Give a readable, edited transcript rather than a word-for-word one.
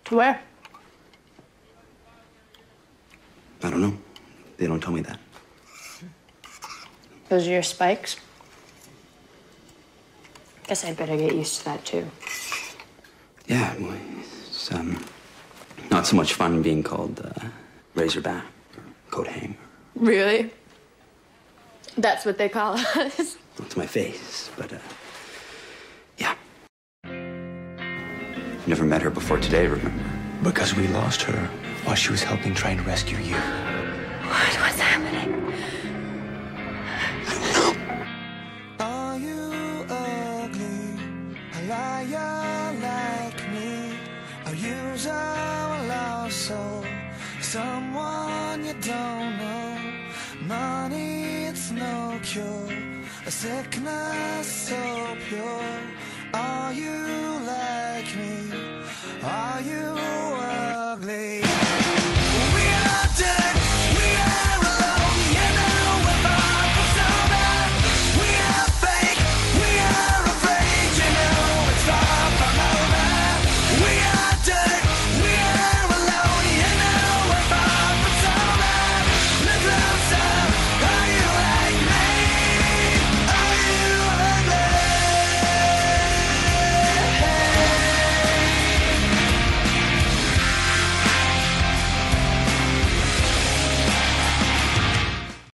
Where? I don't know. They don't tell me that. Those are your spikes? Guess I'd better get used to that, too. Yeah, well, it's not so much fun being called Razorback or Coat Hanger. Really? That's what they call us? Well, it's my face, but, yeah. Never met her before today, remember? Because we lost her while she was helping trying to rescue you. What's happening? Are you ugly? A liar like me? Are you so lost soul? Someone you don't know. Money, it's no cure. A sickness so pure. Are you like me? Are you